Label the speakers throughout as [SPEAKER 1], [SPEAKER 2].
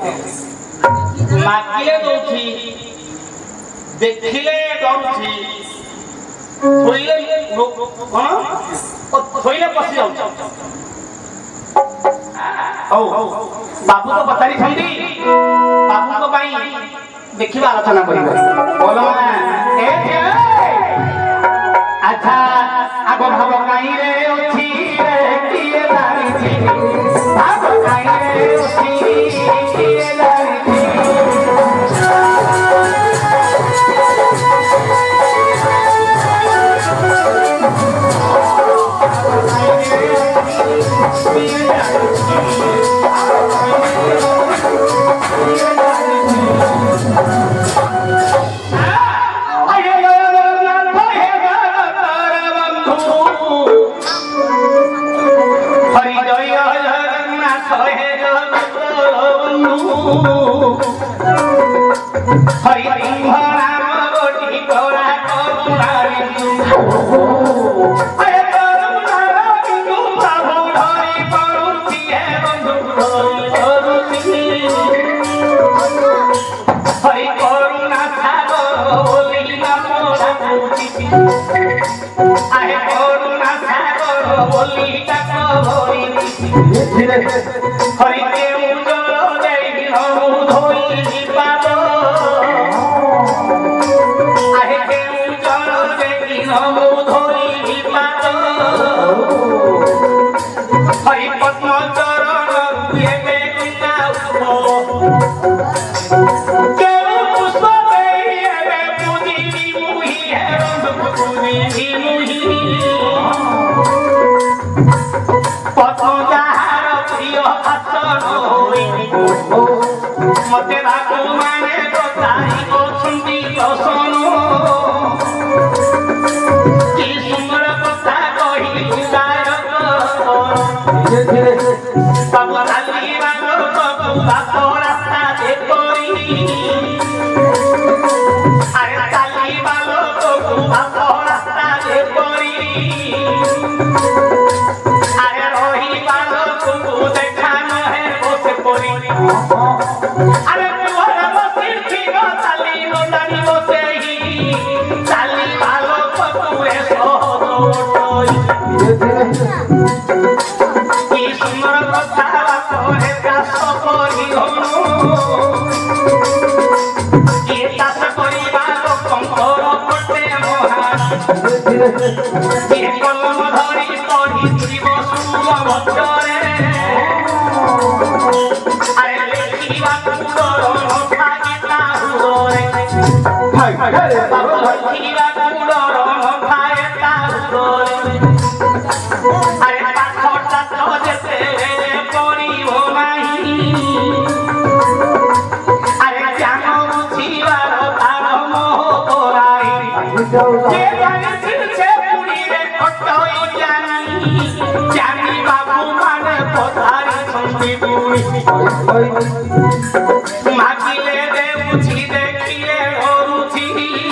[SPEAKER 1] मागिले दौथी देखिले दौथी थोइले कोन थोइले पसी जाउ औ बाबू को बतारी छंदी बाबू को भाई देखिबा आलोचना करिबो बोलो ए अच्छा आगो भाव काई रे ओठी रे किए दारी छी भाव काई रे ओठी किए दारी छी हरि सिंह नाम गोटी गोरा करुणारी अरे करुणारी प्रभु धरि करुती है बंधु करुती हरि करुणा सागर बोली मोरा करुती आहे करुणा सागर बोली तक भरी हरि के उजल देई हम धोई पाद आहे के उजल देई हम धोई पाद हरि पद्म चरण रुए बिना के पुष्प देई एबे पूजी मुही है पूजी मुही पद्म जहार प्रिय आसन होई मते राखु माने तो ताई को छुंदी दर्शन की सुंदर कथा कही गायक सब खाली बालो बाबू बात रास्ता देखोरी अरे खाली बालो बाबू बात रास्ता देखोरी अरे रोही बालो बाबू देखा न है बस कोरी अरे तुहरा बसिर ठीक चाली नोटानी बसेही चाली भालो पपुए सोटोई की सुंदर कथा तोरे दास करी होनो की दास करिबा लोकंकर पटे मोहा की कलम धरि पढ़ी जीव सुल भक्तरे अरे लेखिबा कुडर नथागिता हुरे बाबू लेखिबा कुडर नथागिता हुरे अरे पाठटा तो जेते पढ़िबो नाही अरे ज्ञान बुझिबार तार मोह कराई के जाने से पुरी रे खटई जानी बाबू माने पधारी छंदी पुरी मागिले देउछि देखिले हरुछि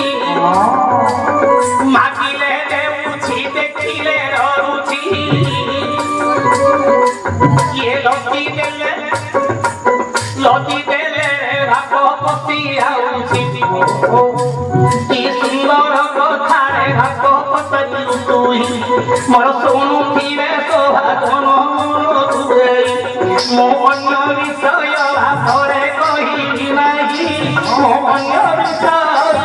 [SPEAKER 1] मागिले देउछि देखिले हरुछि ये लती देले भागवती आउछि की सुंदर कथारे भागवती तुही मोर सोनु फिरे शोभा धन तुरे मो अन्य विषय भावरे कहि नाही मो अन्य विषय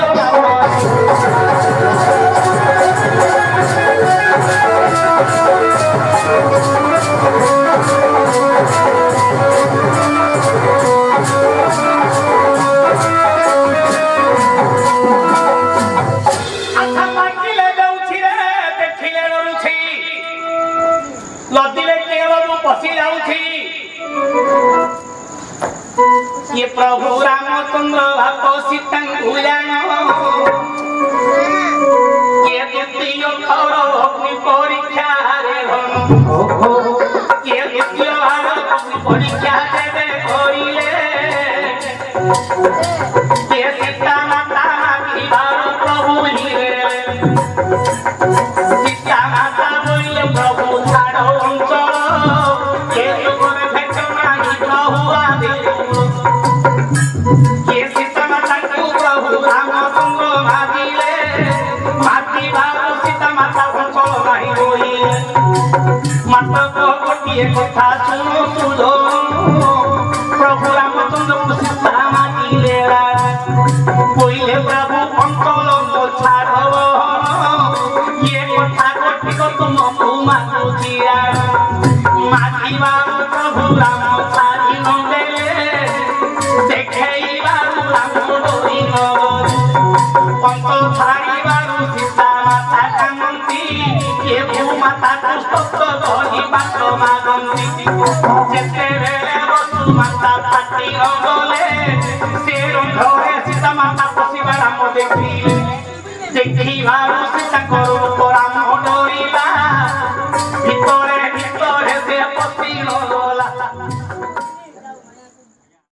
[SPEAKER 1] ये प्रभु रामचंद्र भाको सीतांकु जान ये द्वितीय थर अग्नि परीक्षा रे धन ये द्वितीय अग्नि परीक्षा देवे करिले ये सीता माता मागिबार प्रभु हिरे सीता माता बोले प्रभु छाड़ो अंचल ये तुमरे भेट नाही प्रभु आदि ये कथा सुनो सुनो प्रभु रामचंद्र सीता मांगिले कोइले प्रभु अंतल छाड़ब ये कथा कथिक तुमको मागुचिया मागिबा प्रभु राम छाड़ी नदेले देखैबा राम डोरी अंत छाड़ीबारू सीता माता कांदी ये भूमाता दुष्ट धरी बात मागंती जेते बेले बसु माता फाटी गले से रंधरे सीता माता पशिबा राम देखिले देखिबारू सीता करू राम डोरीला भितरे